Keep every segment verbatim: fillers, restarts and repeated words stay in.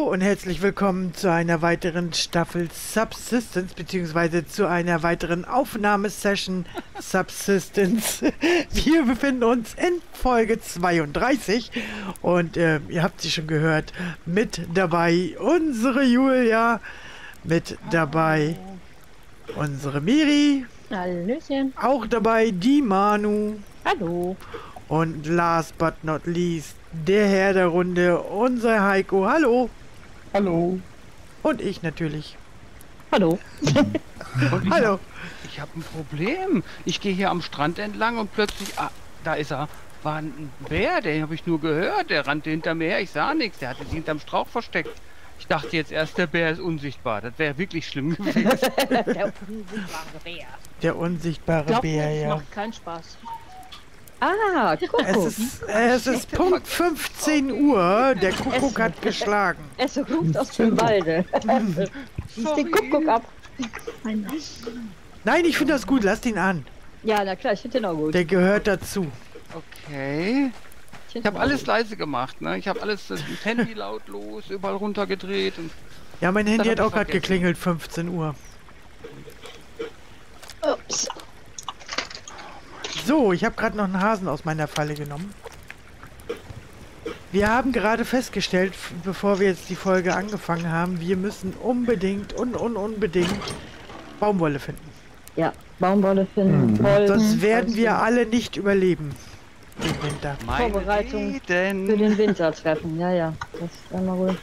und herzlich willkommen zu einer weiteren Staffel Subsistence, beziehungsweise zu einer weiteren Aufnahmesession Subsistence. Wir befinden uns in Folge zweiunddreißig und äh, ihr habt sie schon gehört, mit dabei unsere Julia, mit dabei unsere Miri, Hallöchen. auch dabei die Manu. Hallo. Und last but not least, der Herr der Runde, unser Heiko. Hallo. Hallo. Und ich natürlich. Hallo. Und ich Hallo. Hab, ich habe ein Problem. Ich gehe hier am Strand entlang und plötzlich, ah, da ist er. War ein Bär, den habe ich nur gehört. Der rannte hinter mir her. Ich sah nichts. Der hatte sich hinterm Strauch versteckt. Ich dachte jetzt erst, der Bär ist unsichtbar. Das wäre wirklich schlimm gewesen. Der unsichtbare Bär. Der unsichtbare Glaub Bär, mir, das ja. macht keinen Spaß. Ah, Es Kuckuck. ist, es ist Punkt fünfzehn Uhr. Der Kuckuck hat geschlagen. Es ruft aus dem Walde. Schieß den Kuckuck ab. Nein, ich finde das gut. Lasst ihn an. Ja, na klar, ich finde den auch gut. Der gehört dazu. Okay. Ich habe alles leise gemacht, ne? Ich habe alles, das Handy lautlos, überall runtergedreht. Und Ja, mein Handy Das hat hab auch ich gerade vergessen. geklingelt. fünfzehn Uhr. Ups. So, ich habe gerade noch einen Hasen aus meiner Falle genommen. Wir haben gerade festgestellt, f- bevor wir jetzt die Folge angefangen haben, wir müssen unbedingt und un unbedingt Baumwolle finden. Ja, Baumwolle finden, voll. Sonst werden wir alle nicht überleben den Winter. meine Vorbereitung Reden. für den Winter treffen. Ja, ja, das ist einmal wohl.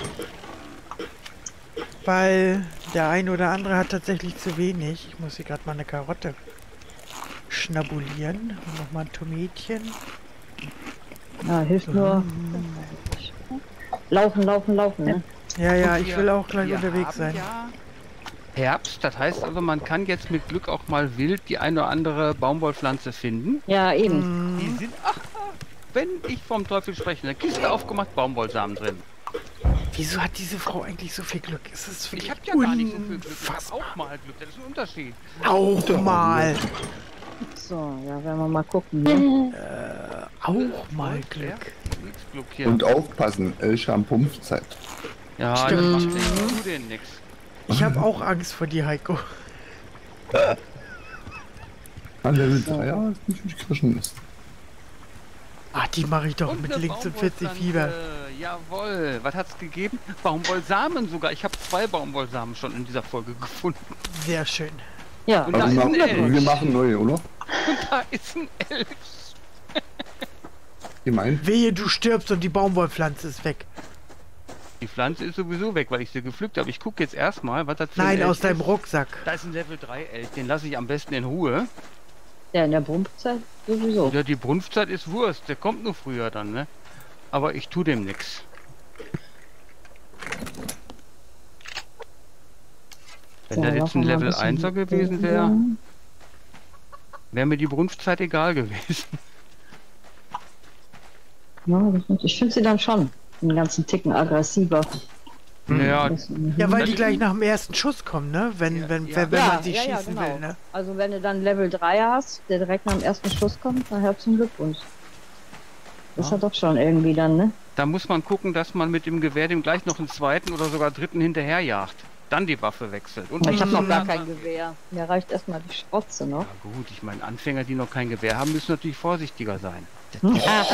Weil der ein oder andere hat tatsächlich zu wenig. Ich muss hier gerade mal eine Karotte schnabulieren. Und nochmal ein Tomätchen. Ja, hilft nur. Laufen, laufen, laufen, ne? Ja, ja, Und ich wir- will auch gleich wir unterwegs haben sein. Ja Herbst, das heißt also, man kann jetzt mit Glück auch mal wild die eine oder andere Baumwollpflanze finden. Ja, eben. Die sind, ach, wenn ich vom Teufel spreche, eine Kiste aufgemacht, Baumwollsamen drin. Wieso hat diese Frau eigentlich so viel Glück? Es ist Ich wirklich habe ja gar nicht so viel Glück. Ich hab unfassbar. auch mal Glück, das ist ein Unterschied. Auch mal. So, ja, werden wir mal gucken. Ne? Auch mal Und, Glück. Ja, nix Glück hier. Und aufpassen, Elscham-Pumpfzeit. ja, Stimmt. das macht den, tu denen nix. Ich habe auch Angst vor dir, Heiko. An Level drei, ja, ist nicht wirklich Kirschen ist. Ah, die mache ich doch Und mit eine links und vierzig Baumwollpflanze. Fieber. Jawohl. Was hat's gegeben? Baumwollsamen sogar. Ich habe zwei Baumwollsamen schon in dieser Folge gefunden. Sehr schön. Ja, Und Aber da wir, ist ein machen, Elch. wir machen neue, oder? Und da ist ein Elch. Ihr meint? Wehe, du stirbst und die Baumwollpflanze ist weg. Die Pflanze ist sowieso weg, weil ich sie gepflückt habe. Ich gucke jetzt erstmal, was das für Nein, ein Elch aus deinem ist. Rucksack. Da ist ein Level drei Elch. Den lasse ich am besten in Ruhe. ja, in der Brumpfzeit sowieso. Ja, die Brunftzeit ist Wurst. Der kommt nur früher dann, ne? Aber ich tu dem nix. Wenn So, der jetzt lassen ein wir mal Level bisschen einser gewesen wäre, wäre mir die Brunftzeit egal gewesen. Ja, das- ich finde sie dann schon einen ganzen Ticken aggressiver. Ja, Das- Ja, weil Das die ist- gleich nach dem ersten Schuss kommen, ne? Wenn, Ja, wenn, ja. wenn, wenn ja, man sie ja, ja, schießen genau. will, ne? Also wenn du dann Level drei hast, der direkt nach dem ersten Schuss kommt, dann herzlichen Glückwunsch. Das ist ja doch schon irgendwie dann, ne? da muss man gucken, dass man mit dem Gewehr dem gleich noch einen zweiten oder sogar dritten hinterherjagt. Dann die Waffe wechselt. Und Ich habe noch gar Mhm. kein Gewehr. Mir reicht erstmal die Schrotze noch. Ja gut, ich meine, Anfänger, die noch kein Gewehr haben, müssen natürlich vorsichtiger sein. Lauf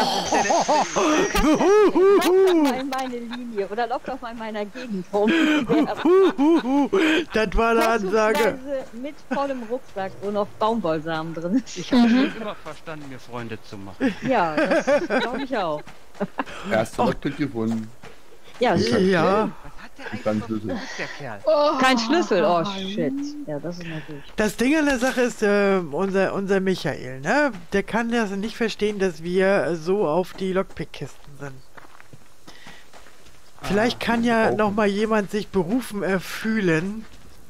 mal in meine Linie oder lauf doch mal in meiner Gegend rum. Huhuhu, das war eine Ansage. Vorzugsweise mit vollem Rucksack, wo noch Baumwollsamen drin sind. Ich habe schon immer verstanden, mir Freunde zu machen. Ja, das glaube ich auch. Erster Lockpick gefunden. Ja, Ich hab- Ja, Was hat der Dann eigentlich Schlüssel. versucht, der Kerl? kein Schlüssel. Oh shit. Ja, das ist natürlich. das Ding an der Sache ist, äh, unser, unser Michael, ne? Der kann das nicht verstehen, dass wir so auf die Lockpick-Kisten sind. Vielleicht kann ja auch noch mal jemand sich berufen erfühlen,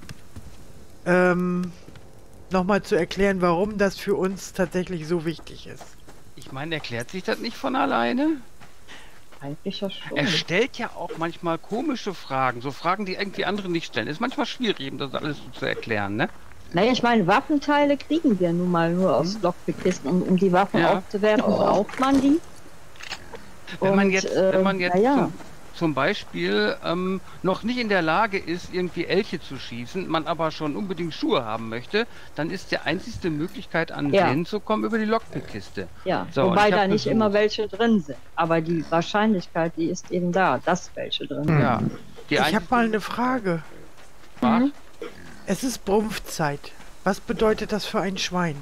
ähm, noch mal zu erklären, warum das für uns tatsächlich so wichtig ist. Ich meine, erklärt sich das nicht von alleine? Eigentlich ja schon. Er stellt ja auch manchmal komische Fragen, so Fragen, die irgendwie andere nicht stellen. Ist manchmal schwierig, ihm das alles so zu erklären, ne? Naja, ich meine, Waffenteile kriegen wir nun mal nur aus Lockpickkisten. Und um die Waffen Ja. aufzuwerten, braucht man die. Wenn man Und, jetzt, äh, wenn man jetzt na ja. zum, zum Beispiel ähm, noch nicht in der Lage ist, irgendwie Elche zu schießen, man aber schon unbedingt Schuhe haben möchte, dann ist die einzigste Möglichkeit, an Ja. Dänen zu kommen, über die Lockpickkiste. Ja, So, und wobei ich da hab nicht gesucht. immer welche drin sind. Aber die Wahrscheinlichkeit, die ist eben da, dass welche drin sind. Ja. Die Ich habe einzigste mal eine Frage. Frage- Es ist Brumpfzeit. Was bedeutet das für ein Schwein?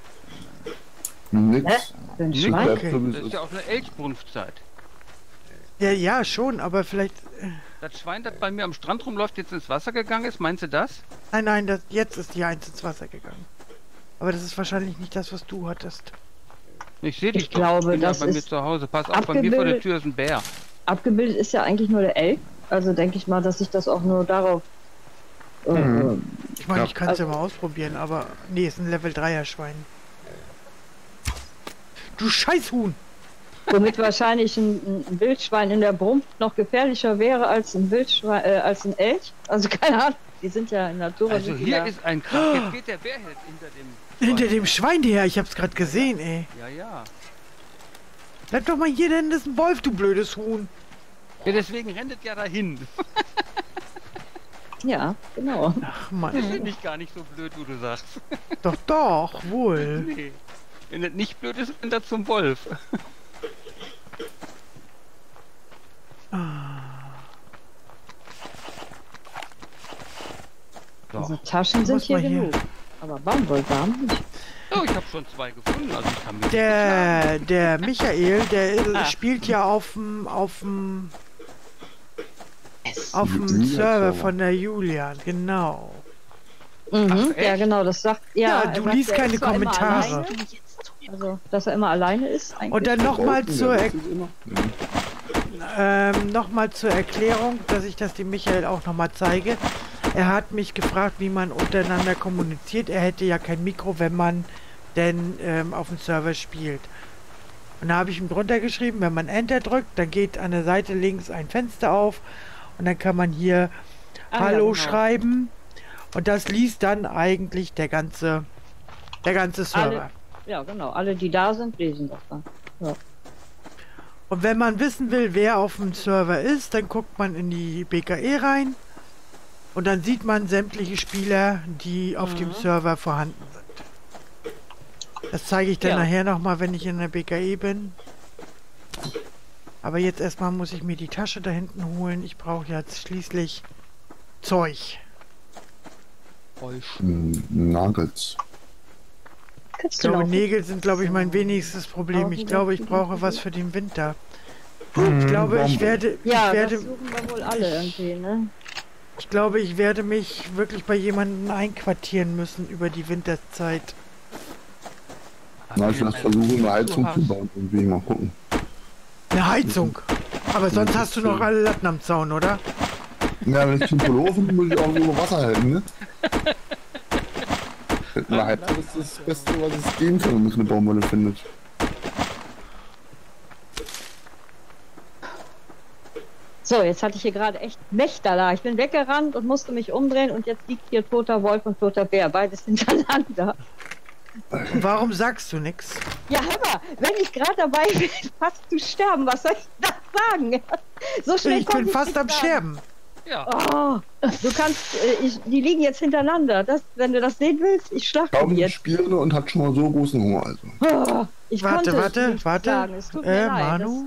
Nix. Hä? Für ein Nix. Schwein? Bleibt so, wie es Das ist ist. ja auch eine Elchbrunftzeit. Ja, ja, schon, aber vielleicht... äh, Das Schwein, das bei mir am Strand rumläuft, jetzt ins Wasser gegangen ist, meinst du das? Nein, nein, das, jetzt ist die Eins ins Wasser gegangen. Aber das ist wahrscheinlich nicht das, was du hattest. Ich sehe dich Ich doch. glaube, bin ja das bei mir ist zu Hause. Pass auf, bei mir vor der abgebildet- Tür ist ein Bär. Abgebildet ist ja eigentlich nur der Elch. Also denke ich mal, dass sich das auch nur darauf... Äh, Mhm. Ich meine, Ja. ich kann es ja mal ausprobieren, aber... Nee, ist ein Level dreier Schwein. Du Scheißhuhn! Womit wahrscheinlich ein, ein Wildschwein in der Brunft noch gefährlicher wäre als ein Wildschwein, äh, als ein Elch. Also keine Ahnung, die sind ja in Natur. Also sind die hier da- ist ein Krach. Jetzt geht der Bär halt hinter dem... Hinter dem Schwein her, ich hab's gerade gesehen, ey. Ja, ja. Bleib doch mal hier, denn das ist ein Wolf, du blödes Huhn. Ja, deswegen rennt es ja dahin. Ja, genau. Ach Das Mann. finde ich gar nicht so blöd, wie du sagst. Doch, doch, wohl. Nee. Wenn das nicht blöd ist, rennt er zum Wolf. Also So. Taschen sind Muss hier mal hier- genug. Aber Baumwollgarn nicht. Oh, ich habe schon zwei gefunden, also ich kann mich nicht beklagen. Der, der Michael, der Ah. spielt ja auf dem auf dem auf dem Julian Server Server. von der Julian, genau. Mhm, Ach, ja, echt? genau, das sagt. Ja, Ja, er du sagt, liest er keine ist zwar immer Kommentare. alleine, Also, dass er immer alleine ist. Eigentlich. Und dann nochmal Draußen, zur, der Er weiß es immer. ähm, noch mal zur Erklärung, dass ich das dem Michael auch noch mal zeige. Er hat mich gefragt, wie man untereinander kommuniziert. Er hätte ja kein Mikro, wenn man denn ähm, auf dem Server spielt. Und da habe ich ihm drunter geschrieben, wenn man Enter drückt, dann geht an der Seite links ein Fenster auf und dann kann man hier Ah, ja, Hallo genau. schreiben und das liest dann eigentlich der ganze der ganze Server. Alle- Ja, genau. Alle, die da sind, lesen das dann. Ja. Und wenn man wissen will, wer auf dem Server ist, dann guckt man in die B K E rein und dann sieht man sämtliche Spieler, die auf dem Mhm. Server vorhanden sind. Das zeige ich dann Ja. nachher nochmal, wenn ich in der B K E bin. Aber jetzt erstmal muss ich mir die Tasche da hinten holen. Ich brauche jetzt schließlich Zeug. Euch. Hm, Nuggets. Ich Kannst du glaube, laufen? Nägel sind, glaube ich, mein wenigstes Problem. Ich glaube, ich brauche was für den Winter. Ich glaube, ich werde, Ja, ich werde, das suchen wir wohl alle irgendwie, ne? ich glaube, ich werde mich wirklich bei jemandem einquartieren müssen über die Winterzeit. Na, ich lasse versuchen, eine Heizung zu bauen. Irgendwie mal gucken. Eine Heizung. Aber sonst hast du noch alle Latten am Zaun, oder? Ja, wenn ich zum Pullover finde, muss ich auch über Wasser halten, ne? Eine Heizung ist das Beste, was es geben kann, wenn man eine Baumwolle findet. So, jetzt hatte ich hier gerade echt Nächter da. Ich bin weggerannt und musste mich umdrehen und jetzt liegt hier toter Wolf und toter Bär, beides hintereinander. Und warum sagst du nichts? Ja, hör mal, wenn ich gerade dabei bin, fast zu sterben, was soll ich da sagen? So schnell Ich konnte bin fast nicht am sagen. Sterben. Ja. Oh, du kannst, äh, ich, die liegen jetzt hintereinander. Das, wenn du das sehen willst, ich schlage Kaum die die jetzt. Spielende und hat schon mal so großen Hunger, also. Oh, ich Warte, konnte warte, nicht warte. Sagen. Es tut mir Äh, leid. Manu?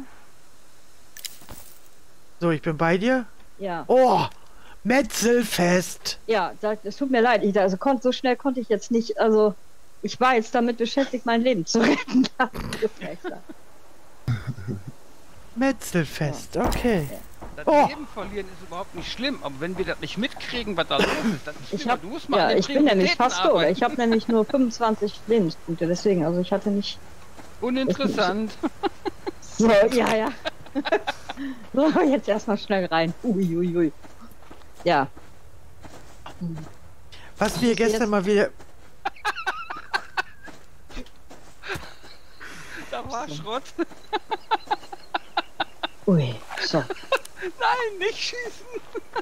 So, ich bin bei dir. Das, ja, Oh, Metzelfest. ja, das, es tut mir leid. Ich, also konnt, so schnell konnte ich jetzt nicht. Also ich war jetzt damit beschäftigt, mein Leben zu retten. Das ist echt klar. Metzelfest, okay. Das Oh. Leben verlieren ist überhaupt nicht schlimm, aber wenn wir das nicht mitkriegen, was da los ist, dann ist Ich schlimmer. hab, Du musst mal ja, an den ich bin nämlich Prioritäten fast tot. arbeiten. Ich habe nämlich nur fünfundzwanzig Lebenspunkte, deswegen, also ich hatte nicht. Uninteressant. So, ja, ja. So, jetzt erstmal schnell rein. Ui, ui, ui. Ja. Was wir gestern Jetzt- mal wieder... Da war Schrott. Ui, so. Nein, nicht schießen.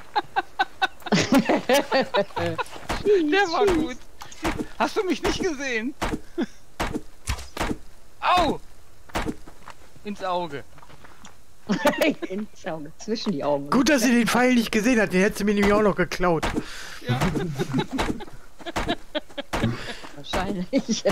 Der war gut. Hast du mich nicht gesehen? Au! Ins Auge. Ins Auge, zwischen die Augen. Gut, dass sie den Pfeil nicht gesehen hat, den hätte sie mir nämlich auch noch geklaut. Ja. Wahrscheinlich.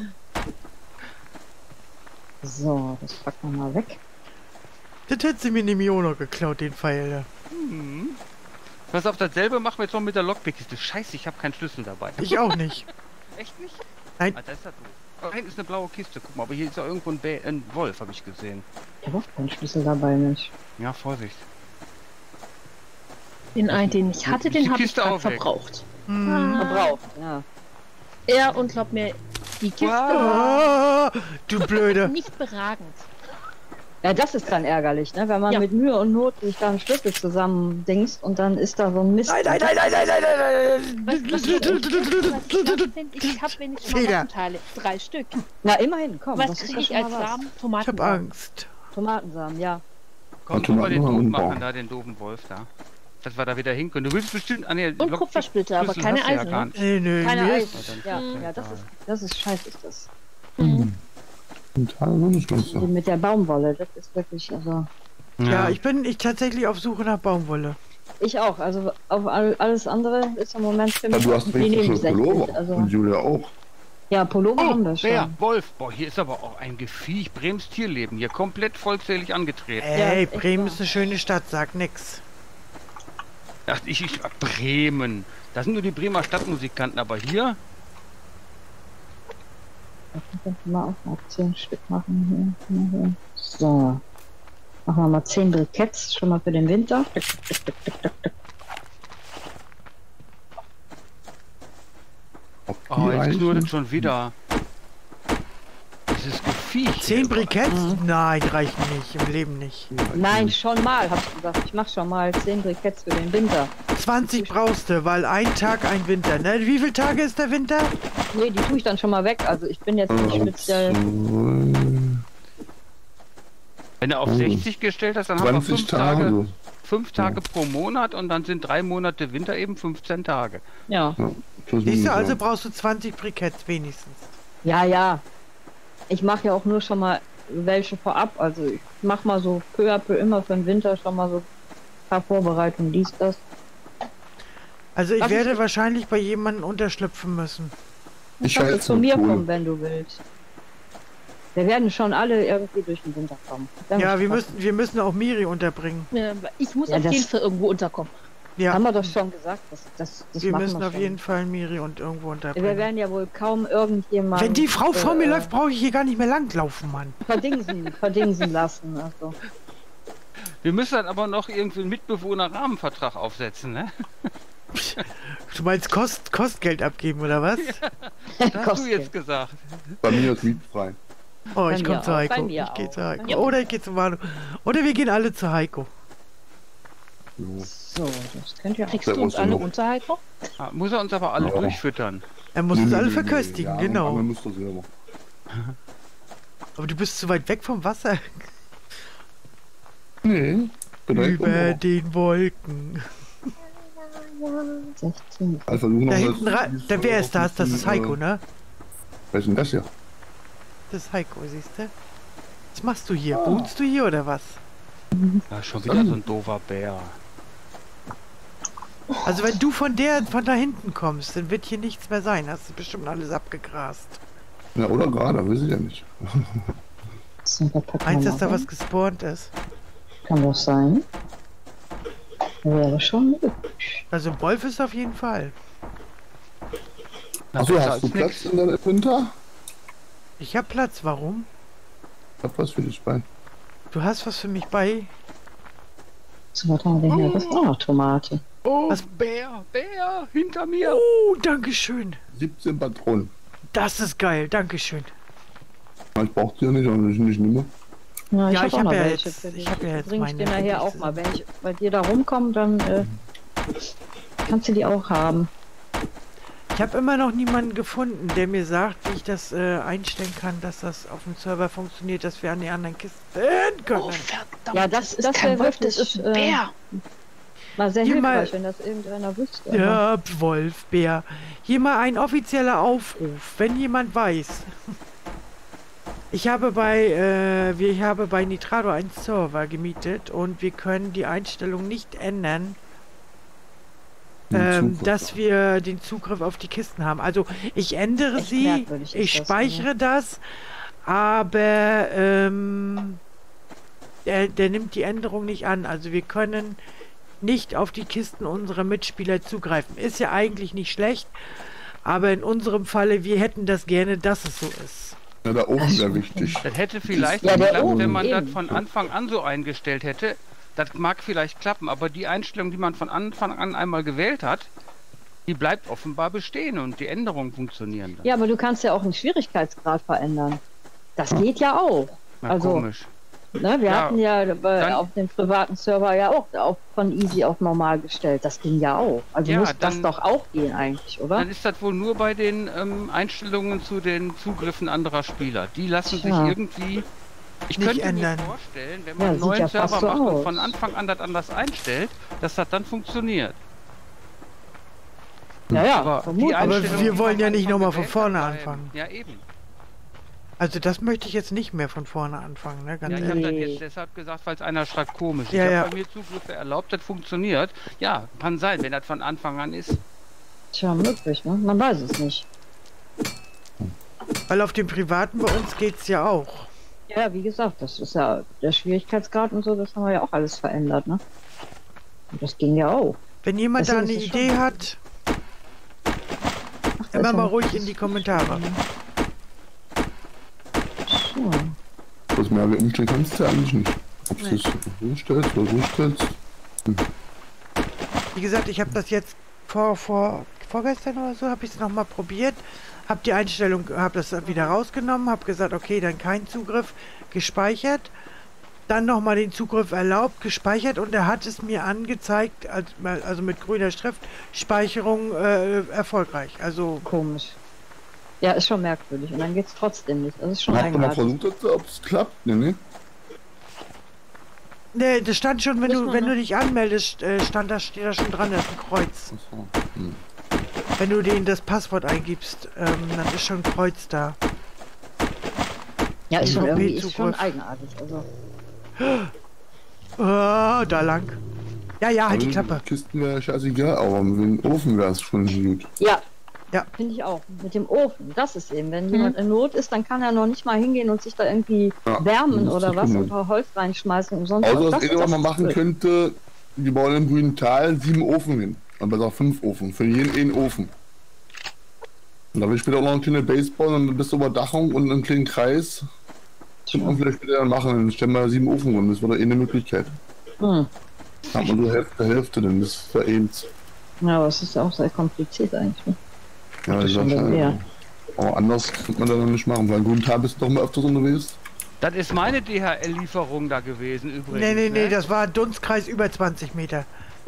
So, das packen wir mal weg. Das hätte sie mir nämlich auch noch geklaut, den Pfeil da. Hm. Pass auf, dasselbe machen wir jetzt noch mit der Lockpickkiste. Scheiße, ich habe keinen Schlüssel dabei. Ich auch nicht. Echt nicht? Nein. Ah, da ist er doof. Oh, hinten ist eine blaue Kiste. Guck mal, aber hier ist ja irgendwo ein, Bä ein Wolf, habe ich gesehen. Ich habe auch keinen Schlüssel dabei, Mensch. Ja, Vorsicht. Den einen, den ich hatte, Ist die den habe ich Kiste gerade auch weg? verbraucht. Hm. Verbraucht, ja. Ja, und glaub mir, die Kiste Ah, du Blöde. war nicht beragend. Ja, das ist dann ärgerlich, ne? Wenn man Ja. mit Mühe und Not sich da einen Schlüssel zusammen dingst und dann ist da so ein Mist. Nein, nein, nein, nein, nein, nein, Was, nein, was, ich, was ich finde, ich habe wenigstens mal Feder. Waffenteile. Drei Stück. Na, immerhin, komm. Was das ist kriege ja ich schon als mal was. Samen? Ich Tomaten. hab Angst. Tomatensamen, ja. Komm, Warte guck mal, mal den mal doofen umbauen. machen da, den doofen Wolf da. Dass wir da wieder hin können. Du willst bestimmt an der Und Kupfersplitter, aber keine Eisen, Ja, ne? Nee, nö, Keine mir Eisen. ist, Ja, Mhm. ja, das ist, das ist scheiße, ist das. Mhm. Total Wunschmeister. Mit der Baumwolle, das ist wirklich, also. ja, ich bin ich tatsächlich auf Suche nach Baumwolle. Ich auch, also auf all, alles andere ist im Moment für Ja, mich du hast die wenigstens schon nebensächlich. Pullover. Also, Und Julia auch. ja, Pullover haben wir Oh, schon. Bär, Wolf. Boah, hier ist aber auch ein Gefiech. Brems Tierleben. Hier komplett vollzählig angetreten. Ey, ist echt Bremen wahr. ist eine schöne Stadt, sag nix. Ach, ich, ich, Bremen. Das sind nur die Bremer Stadtmusikanten, aber hier. Da könnten wir auch mal zehn Stück machen hier. Hier, hier. So. Machen wir mal zehn Briketts schon mal für den Winter. Tick, tick, tick, tick, tick, tick. Ob die Oh, jetzt reichen? knurrt es schon wieder. Dieses Gefiech. Zehn hier. Briketts? Nein, reichen nicht, im Leben nicht. Nein, schon mal, hab ich gesagt. Ich mach schon mal zehn Briketts für den Winter. zwanzig brauchst du, weil ein Tag ein Winter, ne? Wie viele Tage ist der Winter? Nee, die tue ich dann schon mal weg. Also ich bin jetzt nicht speziell. Wenn du auf Oh. sechzig gestellt hast, dann haben wir zwanzig fünf Tage, Tage. fünf Tage pro Monat und dann sind drei Monate Winter eben fünfzehn Tage. Ja. Ja, plus Siehst minus, du, also ja. brauchst du zwanzig Briketts wenigstens. Ja, ja. Ich mache ja auch nur schon mal welche vorab. Also ich mach mal so peu à peu immer für den Winter schon mal so ein paar Vorbereitungen, dies, das. Also ich Was werde ist- wahrscheinlich bei jemandem unterschlüpfen müssen. Ich Kannst du schätze zu mir cool. kommen, wenn du willst. Wir werden schon alle irgendwie durch den Winter kommen. Wenn Ja, es wir passt. müssen, wir müssen auch Miri unterbringen. Ja, ich muss Ja, auf das- jeden Fall irgendwo unterkommen. Ja, Haben wir doch schon gesagt. Das, das, das wir machen müssen wir auf schon. jeden Fall Miri und irgendwo Wir unterbringen. werden ja wohl kaum irgendjemand. Wenn die Frau vor mir äh, läuft, brauche ich hier gar nicht mehr langlaufen, Mann. Verdingsen, verdingsen lassen. Also. Wir müssen dann aber noch irgendwie einen Mitbewohner-Rahmenvertrag aufsetzen, ne? Du meinst Kost, Kostgeld abgeben, oder was? Das hast du Kostet. jetzt gesagt. Bei mir ist mietfrei. Oh, Bei ich mir komme zu auch, Heiko. bei mir Ich gehe auch. zu Heiko. Ja. Oder ich gehe zu Manu. Oder wir gehen alle zu Heiko. Jo. So, das könnt ihr auch. Kriegst Der du uns muss alle noch. unter, Heiko? Ah, muss er uns aber alle Ja. durchfüttern. Er muss Nee, uns nee, alle nee, nee. verköstigen, Ja, genau. aber musst du selber. Aber du bist zu weit weg vom Wasser. Nee. Direkt Über umbauen. den Wolken. sechzehn. Also versuchen Da wir hinten, das- ra- dieses da wer Jahr ist das? Das ist ein bisschen, Heiko, ne? äh, Wer ist denn das hier? Das ist Heiko, siehst du? Was machst du hier? Ah. Wohnst du hier oder was? Ja, schon wieder so ein doofer Bär. Also wenn du von der, von da hinten kommst, dann wird hier nichts mehr sein. Hast du bestimmt alles abgegrast. Ja, oder gerade, weiß ich ja nicht. So, da packen wir Meinst du, mal dass da rein. was gespawnt ist? Kann das sein? Wäre schon möglich. Also ein Wolf ist auf jeden Fall. Na, Achso, besser hast du als Platz nix. in deinem Inventar? Ich hab Platz, warum? Ich hab was für dich bei. Du hast was für mich bei? So, was haben wir denn hier? Das ist auch noch Tomate. Oh, Was- Bär, Bär, hinter mir. Oh, dankeschön. siebzehn Patronen. Das ist geil, dankeschön. Ich brauch die ja nicht, aber ich nicht nehme. Ja, Ja, hab ich auch hab noch ja welche jetzt- für dich. ich hab ja jetzt Bring ich dir meine für nachher dich auch zusammen. mal. Wenn ich bei dir da rumkomme, dann äh, kannst du die auch haben. Ich habe immer noch niemanden gefunden, der mir sagt, wie ich das äh, einstellen kann, dass das auf dem Server funktioniert, dass wir an die anderen Kisten können. Oh, verdammt. Ja, das- ist das kein wär Wolf, das wirklich, ist ein äh, Bär. Mal sehr Hier mal- hilfreich, wenn das irgendeiner wüsste. aber- Ja, Wolf, Bär. Hier mal ein offizieller Aufruf, wenn jemand weiß. Ich habe bei, äh, wir- ich habe bei Nitrado einen Server gemietet und wir können die Einstellung nicht ändern, Den ähm, Zugriff, dass ja. wir den Zugriff auf die Kisten haben. Also ich ändere Echt sie, merkwürdig ist ich das, speichere das, aber ähm, der, der nimmt die Änderung nicht an. Also wir können nicht auf die Kisten unserer Mitspieler zugreifen. Ist ja eigentlich nicht schlecht, aber in unserem Falle, wir hätten das gerne, dass es so ist. Ja, da oben wäre wichtig. Das hätte vielleicht Ja, der geklappt, oben, wenn man das eben. von Anfang an so eingestellt hätte. Das mag vielleicht klappen, aber die Einstellung, die man von Anfang an einmal gewählt hat, die bleibt offenbar bestehen und die Änderungen funktionieren dann. Ja, aber du kannst ja auch den Schwierigkeitsgrad verändern. Das geht ja auch. Na, also, komisch. Ne, wir Ja, hatten ja äh, dann- auf dem privaten Server ja auch auf, von Easy auf normal gestellt. Das ging ja auch. Also Ja, muss das dann- doch auch gehen eigentlich, oder? Dann ist das wohl nur bei den ähm, Einstellungen zu den Zugriffen anderer Spieler. Die lassen Tja. sich irgendwie... Ich Nicht könnte ändern. mir vorstellen, wenn Ja, man einen sieht neuen ja fast Server so macht und aus. von Anfang an das anders einstellt, dass das dann funktioniert. Ja, ja, Aber, die vermutlich. Aber Einstellungen, wir die wollen man ja am nicht Anfang nochmal von gewählt vorne hat, bleiben. anfangen. Ja, eben. Also das möchte ich jetzt nicht mehr von vorne anfangen, ne? Ganz Ja, ich ehrlich. habe das Nee. jetzt deshalb gesagt, weil es einer schreibt komisch. Ja, ich ja. habe bei mir Zugriffe erlaubt, das funktioniert. Ja, kann sein, wenn das von Anfang an ist. Tja, möglich, ne? Man weiß es nicht. Weil auf dem Privaten bei uns geht's ja auch. Ja, wie gesagt, das ist ja der Schwierigkeitsgrad und so, das haben wir ja auch alles verändert, ne? Und das ging ja auch. Wenn jemand da Deswegen eine ist es schon Idee gut. hat, Ach, da immer ist mal ja- ruhig in die Kommentare. So. Was mehr wie umstellen kannst du ja eigentlich nicht. Ob du es so stellst oder so stellst. Wie gesagt, ich habe das jetzt vor, vor, vorgestern oder so, habe ich es nochmal probiert, habe die Einstellung, habe das wieder rausgenommen, habe gesagt, okay, dann kein Zugriff, gespeichert, dann nochmal den Zugriff erlaubt, gespeichert und er hat es mir angezeigt, als- also mit grüner Schrift, Speicherung äh, erfolgreich. Also, Komisch. Ja, ist schon merkwürdig. Und dann geht's trotzdem nicht. Das ist schon Habt ihr mal eigenartig. versucht, ob es klappt? Ne, ne? ne, das stand schon, wenn Muss du, man wenn du noch- dich anmeldest, äh, stand da, steht da schon dran, das ist ein Kreuz. Achso. Hm. Wenn du den das Passwort eingibst, ähm, dann ist schon ein Kreuz da. Ja, ist schon P irgendwie ist schon Zugriff. eigenartig. Also, Ah, da lang. Ja, ja, halt die Also, Klappe. Kisten wäre scheißegal, aber mit dem Ofen wäre es schon gut. ja. Ja. Finde ich auch. Mit dem Ofen. Das ist eben. Wenn jemand in Not ist, dann kann er noch nicht mal hingehen und sich da irgendwie Ja, wärmen das ist oder zu was kümmern. und ein paar Holz reinschmeißen umsonst. Also das das, Einzige, was man ist machen blöd. könnte, die bauen im grünen Tal sieben Ofen hin. Und besser fünf Ofen. Für jeden einen Ofen. Und da will ich später auch noch eine kleine Base bauen und ein bisschen Überdachung und einen kleinen Kreis. Könnte man vielleicht später dann machen. Dann stellen wir sieben Ofen rum. Das wäre doch eh eine Möglichkeit. Hm. Dann hat man so Hälfte, Hälfte, dann ist vereint. Ja, aber es ist ja auch sehr kompliziert eigentlich. Ne? Ja, Das das ist schon ist mehr. aber anders könnte man dann nicht machen. Weil im grünen Tal bist du doch mal öfters unterwegs. Das ist meine D H L-Lieferung da gewesen übrigens. Nee, nee, nee, ne? das war ein Dunstkreis über zwanzig Meter.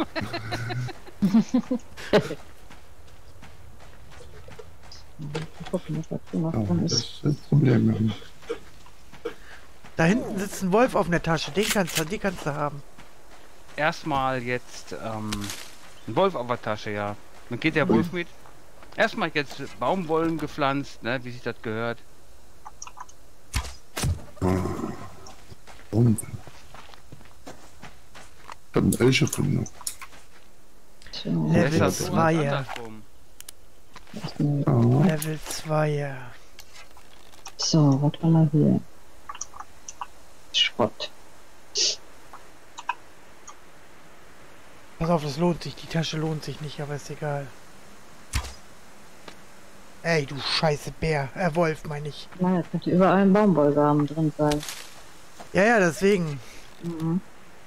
Mal gucken, was da drin noch Ja, drin das ist. ist das Problem. Da hinten sitzt ein Wolf auf der Tasche, den kannst du, die kannst du haben. Erstmal jetzt ähm, ein Wolf auf der Tasche, ja. Dann geht der Wolf mit. Erstmal jetzt Baumwollen gepflanzt, ne, wie sich das gehört. Und ich hab einen Elch gefunden. So, Level Besser so als zwei, ja. andersrum. Ja. Level zwei, ja. so, was haben wir hier? Schrott. Pass auf, das lohnt sich, die Tasche lohnt sich nicht, aber ist egal. Ey, du scheiße Bär, äh, Wolf meine ich. Nein, da könnte überall ein Baumwollsamen drin sein. Ja, ja, deswegen. Mhm.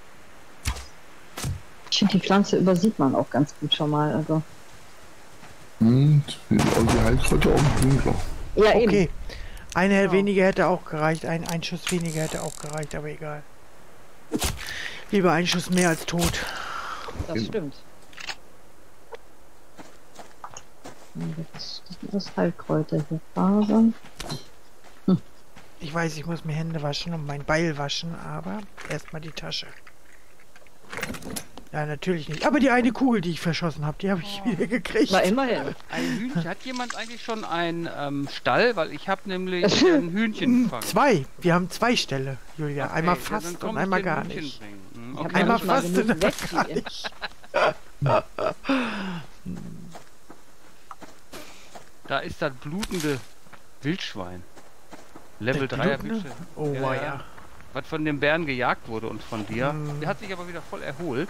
Ich finde, die Pflanze übersieht man auch ganz gut schon mal. Also. Und die Heilkräuter auch dunkler. Ja, Okay. Eine Genau. weniger hätte auch gereicht, ein, ein Schuss weniger hätte auch gereicht, aber egal. Lieber ein Schuss mehr als tot. eben, das stimmt. Das, das ist Heilkräuter hier. Fasern. Ich weiß, ich muss mir Hände waschen und mein Beil waschen, aber erstmal die Tasche. Ja, natürlich nicht. Aber die eine Kugel, die ich verschossen habe, die habe ich wieder gekriegt. Na, immerhin. Ein Hühnchen. Hat jemand eigentlich schon einen ähm, Stall? Weil ich habe nämlich ein Hühnchen gefangen. Zwei. Wir haben zwei Ställe, Julia. Okay, einmal ja, fast dann komm und ich einmal dir gar ein Hühnchen nicht. bringen. Hm, Ich hab okay. Einmal nicht mal fast genug und weg gar hier. nicht. Da ist das blutende Wildschwein. Level Der dreier blutende? Wildschwein. Oh, Ja, ja. ja. Was von dem Bären gejagt wurde und von dir. Hm. Der hat sich aber wieder voll erholt.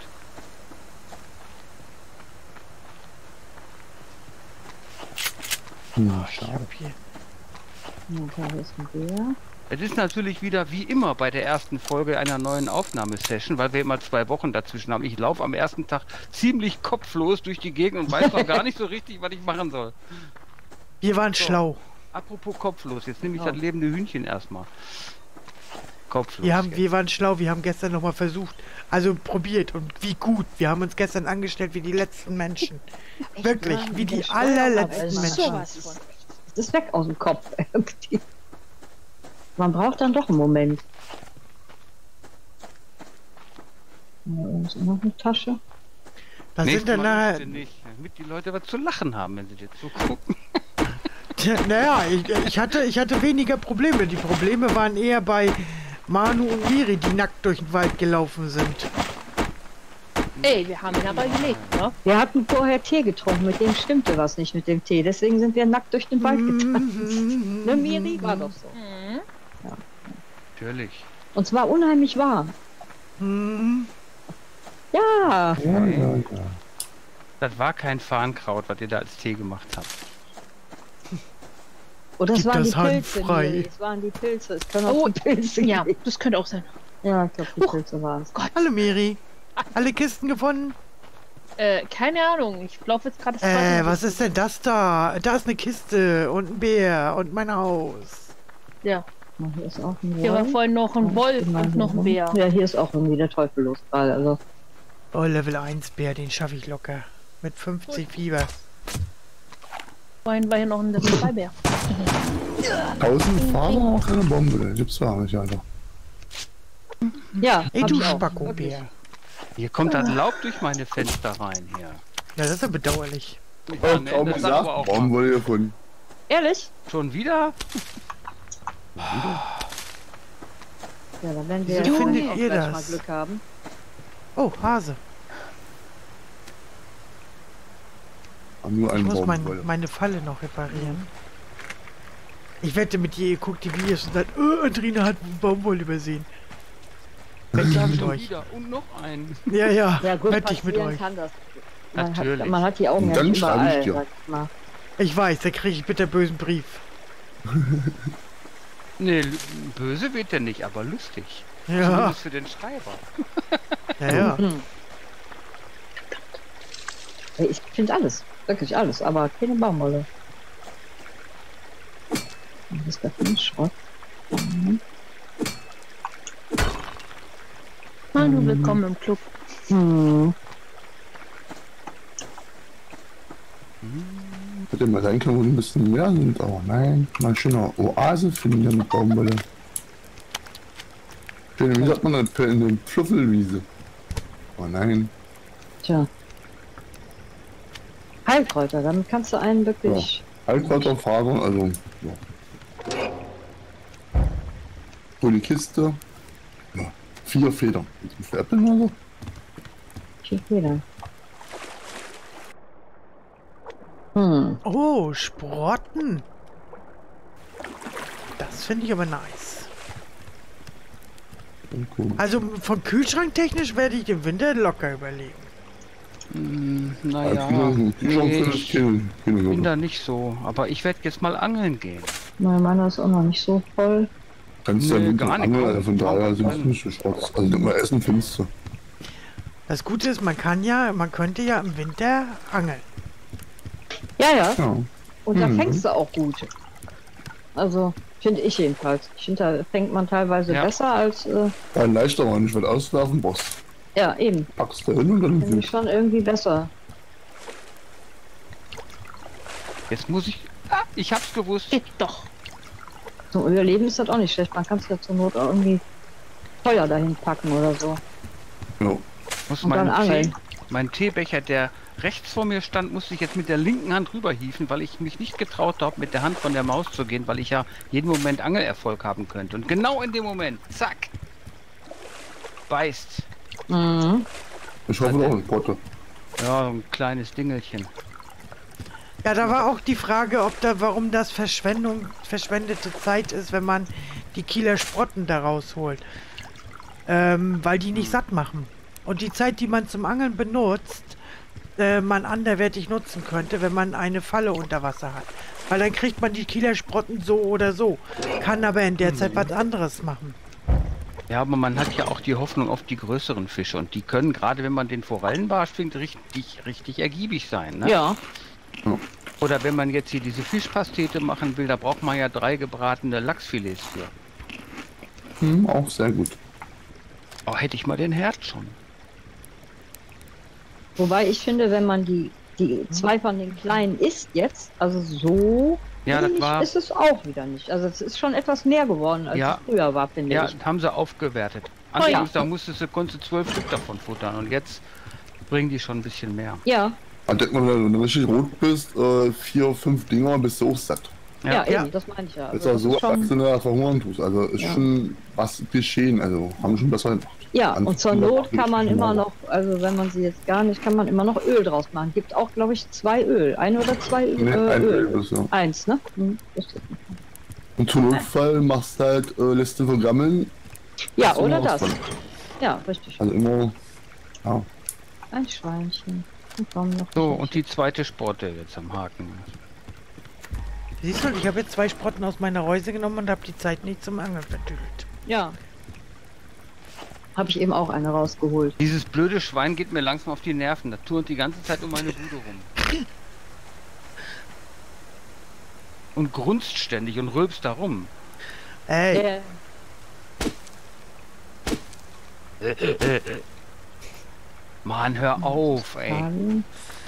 Hm, Ich schade. hab hier. Okay, hier ist ein Bär. Es ist natürlich wieder wie immer bei der ersten Folge einer neuen Aufnahmesession, weil wir immer zwei Wochen dazwischen haben. Ich laufe am ersten Tag ziemlich kopflos durch die Gegend und weiß noch gar nicht so richtig, was ich machen soll. Wir waren So. schlau. Apropos kopflos, jetzt nehme ich Oh. das lebende Hühnchen erstmal. Kopflos. Wir, haben, jetzt. wir waren schlau. Wir haben gestern nochmal versucht. Also probiert. Und wie gut. Wir haben uns gestern angestellt wie die letzten Menschen. Wirklich. Mann, Wie die der allerletzten Steuerarbeit. Menschen. Sowas von. Das ist weg aus dem Kopf. irgendwie. Man braucht dann doch einen Moment. Ja, ist noch eine Tasche. Da sind Nächstes dann Mal nachher. müsst ihr nicht, damit die Leute was zu lachen haben, wenn sie dir zugucken. Tja, naja, ich, ich, hatte, ich hatte weniger Probleme. Die Probleme waren eher bei Manu und Miri, die nackt durch den Wald gelaufen sind. Ey, wir haben ihn aber gelegt, ne? Wir hatten vorher Tee getrunken, mit dem stimmte was nicht mit dem Tee. Deswegen sind wir nackt durch den Wald getanzt. Ne, Miri? War doch so. Mhm. Natürlich. Und zwar unheimlich warm. Hm, Ja. Ja, ja, ja. Das war kein Farnkraut, was ihr da als Tee gemacht habt. Oder es Gib waren die das Pilze. handfrei. Miri. Es waren die Pilze. Es können auch Oh, die Pilze Ja, gewesen. das könnte auch sein. Ja, ich glaube, die Huch. Pilze waren es. Hallo Miri. Alle Kisten gefunden? Äh, keine Ahnung. Ich laufe jetzt gerade das zweite Äh, Mal was durch. ist denn das da? Da ist eine Kiste und ein Bär und mein Haus. Ja, Na, hier ist auch ein hier war Wolf. vorhin noch ein Wolf und noch ein Bär. Ja, hier ist auch irgendwie der Teufel los gerade. Also, Oh, Level eins Bär, den schaffe ich locker. Mit fünfzig Fieber. Vorhin war hier noch ein Level zwei Bär. Tausend Fahrer, keine Bombe. Gibt's gar nicht, Alter. ja, Ey, hab du ich auch. Spacko-Bär. Hier kommt das Laub durch meine Fenster rein hier. Ja, das ist ja bedauerlich. Ja, Oh, ne, kaum das sagt aber gesagt, auch Baum mal. wurde gefunden. Ehrlich? Schon wieder? Ja, dann werden wir Wieso ja findet auch ihr gleich das? mal Glück haben. Oh, Hase. Nur Ich ein muss mein, Baum. meine Falle noch reparieren. Ich wette mit dir, ihr guckt die Videos und sagt, oh, Andrina hat Baumwolle übersehen. Wette ich mit Schon euch. wieder. Und noch einen. Ja, ja, Ja, gut, wette ich mit passieren euch. kann das. Man Natürlich. hat, man hat die Augen Und ja dann nicht schreibe ich überall, dir. sag ich mal. Ich weiß, da kriege ich bitte bösen Brief. Nee, l- böse wird der nicht, aber lustig. Ja, Zumindest für den Schreiber. ja, ja. Hm. Ey, Ich finde alles, wirklich alles, aber keine Baumwolle. Was ist das für ein Schrott? Mhm. Manu, willkommen im Club. Hm. Hätte mal sein können, wo ein bisschen mehr sind, aber nein. Mal schöner Oase finden mit Baumwolle. Schön, wie sagt man das? In der Pfluffelwiese. Oh nein. Tja. Heilkräuter, damit kannst du einen wirklich. Heilkräuterfaser, also. Ja. So die Kiste. Ja. Vier Federn. Wie viele Äpfel oder so? Viel Federn. Hm. Oh, Sprotten. Das finde ich aber nice. Cool. Also von Kühlschrank technisch werde ich den Winter locker überlegen. Hm, Ja, naja, Kühlschrank nee, für das ich Kind. Kind bin oder da nicht so. Aber ich werde jetzt mal angeln gehen. Mein Mann ist auch noch nicht so voll. Kannst du Nö, ja gar gar nicht. nicht. Also von daher sind es Also- nicht so Schrott. Also immer Essen findest du. Das Gute ist, man kann ja, man könnte ja im Winter angeln. Ja, ja. Ja. Und da Mhm. fängst du auch gut. Also, finde ich jedenfalls. Ich finde, da fängt man teilweise Ja. besser als. Äh, Ein leichter, wenn ich was auswerfen brauchst. ja, eben. Packst du hin und dann Finde ich schon irgendwie besser. Jetzt muss ich... Ah, ich hab's gewusst. Geht doch. Zum Überleben ist das auch nicht schlecht. Man kann es ja zur Not auch irgendwie Feuer dahin packen oder so. Ja. Muss Und dann meinen angeln. Tee, mein Teebecher, der rechts vor mir stand, musste ich jetzt mit der linken Hand rüberhieven, weil ich mich nicht getraut habe, mit der Hand von der Maus zu gehen, weil ich ja jeden Moment Angelerfolg haben könnte. Und genau in dem Moment, zack, beißt. Mhm. Ich hoffe noch eine Potte. Ja, so ein kleines Dingelchen. Ja, da war auch die Frage, ob da, warum das Verschwendung, verschwendete Zeit ist, wenn man die Kieler Sprotten da rausholt. Ähm, weil die nicht satt machen. Und die Zeit, die man zum Angeln benutzt, äh, man anderweitig nutzen könnte, wenn man eine Falle unter Wasser hat. Weil dann kriegt man die Kieler Sprotten so oder so. Kann aber in der Zeit was anderes machen. Ja, aber man hat ja auch die Hoffnung auf die größeren Fische und die können, gerade wenn man den Forellenbarsch fängt, richtig, richtig ergiebig sein. Ne? Ja. Oder wenn man jetzt hier diese Fischpastete machen will, da braucht man ja drei gebratene Lachsfilets für. Hm, auch sehr gut. Oh, hätte ich mal den Herd schon. Wobei ich finde, wenn man die, die zwei von den kleinen isst jetzt, also so Ja, das wenig war- ist es auch wieder nicht. Also es ist schon etwas mehr geworden, als Ja. es früher war, finde Ja, ich. haben sie aufgewertet. Oh ja. Anfangs, da musstest du, konntest du zwölf Stück davon futtern und jetzt bringen die schon ein bisschen mehr. Ja, Ich denke mal, wenn du richtig rot bist, äh, vier, fünf Dinger, bist du auch satt. ja, Ja. eben, Ja. das meine ich ja. Ist Also auch das so, ist als schon, du da verhungern tust. Also ist Ja. schon was geschehen. Also haben schon besser gemacht. ja, An- und zur an- Not kann man an- immer noch, also wenn man sie jetzt gar nicht, kann man immer noch Öl draus machen. Gibt auch, glaube ich, zwei Öl. Ein oder zwei Nee, äh, ein Öl. Öl ist, ja. Eins, ne? Hm, das ist- Und zum Notfall machst du halt, äh, lässt du vergammeln. Ja, hast du oder immer was das. von. Ja, richtig. Also immer, ja. Ein Schweinchen. Und dann noch So, ein und die zweite Sporte jetzt am Haken. Siehst du, ich habe jetzt zwei Sprotten aus meiner Reuse genommen und habe die Zeit nicht zum Angeln verdüllt. Ja. Habe ich eben auch eine rausgeholt. Dieses blöde Schwein geht mir langsam auf die Nerven. Das turnt die ganze Zeit um meine Bude rum. Und grunzt ständig und rülpst da rum. Ey, Äh, Mann, hör auf, ey. dann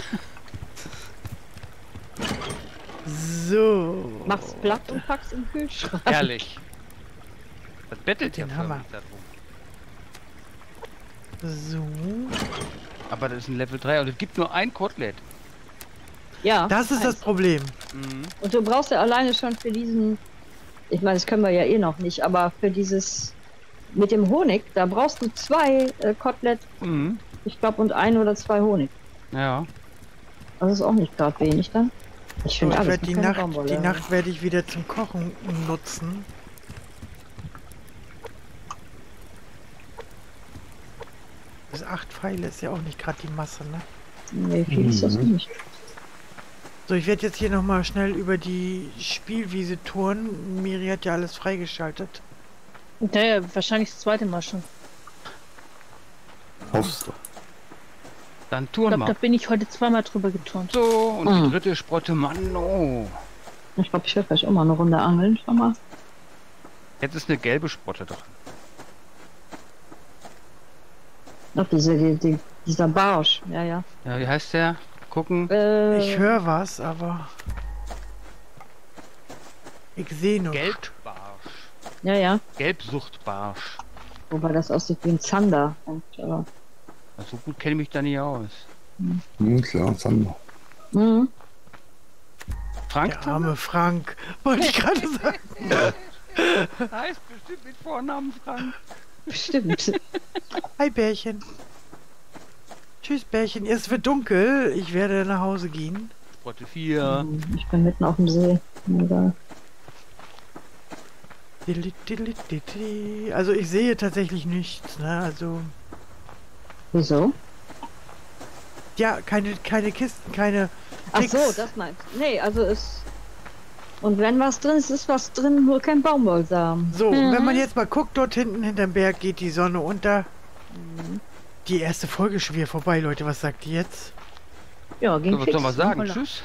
so. mach's platt und pack's im Kühlschrank. Ehrlich. Das bettelt ja Den Hammer. förmlich da drum. So. Aber das ist ein Level drei und es gibt nur ein Kotelett. Ja. Das ist das eins. Problem. Mhm. Und du brauchst ja alleine schon für diesen, ich meine, das können wir ja eh noch nicht, aber für dieses mit dem Honig, da brauchst du zwei äh, Kotelett, Mhm. ich glaube, und ein oder zwei Honig. Ja. Das ist auch nicht gerade wenig dann. Ich So, finde ich alles werde nur die keine Nacht, Baumwolle. die Nacht werde ich wieder zum Kochen nutzen. Bis acht Pfeile ist ja auch nicht gerade die Masse, ne? Nee, viel ist das Mhm. nicht. So, ich werde jetzt hier nochmal schnell über die Spielwiese touren. Miri hat ja alles freigeschaltet. Ja, ja, wahrscheinlich das zweite Mal schon. Hoffst du. Dann Ich touren glaube, da wir. bin ich heute zweimal drüber geturnt. So, und die Mhm. dritte Sprotte, Mann, oh. Ich glaube, ich werde gleich auch mal eine Runde angeln. Schau mal. Jetzt ist eine gelbe Sprotte drin. Ach, diese, die, die, dieser Barsch. Ja, ja. Ja, wie heißt der? Gucken. Äh, Ich höre was, aber ich sehe nur. Gelbbarsch. Ja, ja. Gelbsuchtbarsch. Wobei das aussieht wie ein Zander. Und, aber, So gut kenne ich mich da nicht aus. Hm, klar, Sander. mhm. Frank? Der arme Frank, wollte ich gerade sagen. Heißt bestimmt mit Vornamen Frank. Bestimmt. Hi Bärchen. Tschüss Bärchen, es wird dunkel. Ich werde nach Hause gehen. Sprotte vier. Ich bin mitten auf dem See. Egal. Dilli, dilli, dilli. Also ich sehe tatsächlich nichts, ne? Also Wieso? ja, keine, keine Kisten, keine. Ach nix. so, das meinst du. Nee, also es. Und wenn was drin ist, ist was drin, nur kein Baumwollsamen. So, und wenn man Mhm. jetzt mal guckt, dort hinten hinterm Berg geht die Sonne unter. Die erste Folge ist schon wieder vorbei, Leute. Was sagt ihr jetzt? Ja, ging So, was fix. soll man sagen? Voilà. Tschüss.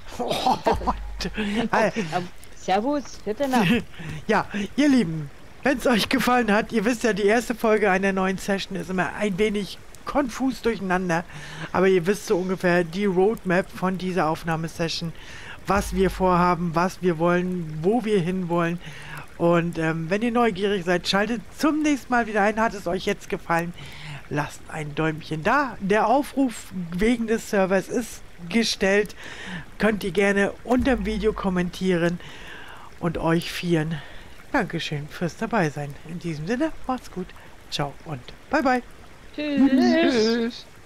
Äh, Ähm, Servus, vierte Nacht. Ja, ihr Lieben, wenn es euch gefallen hat, ihr wisst ja, die erste Folge einer neuen Session ist immer ein wenig konfus durcheinander, aber ihr wisst so ungefähr die Roadmap von dieser Aufnahmesession, was wir vorhaben, was wir wollen, wo wir hinwollen. Und ähm, wenn ihr neugierig seid, schaltet zum nächsten Mal wieder ein. Hat es euch jetzt gefallen? lasst ein Däumchen da. Der Aufruf wegen des Servers ist gestellt. Könnt ihr gerne unter dem Video kommentieren und euch vieren. Dankeschön fürs dabei sein. In diesem Sinne, macht's gut. Ciao und bye bye. Tschüss. Tschüss.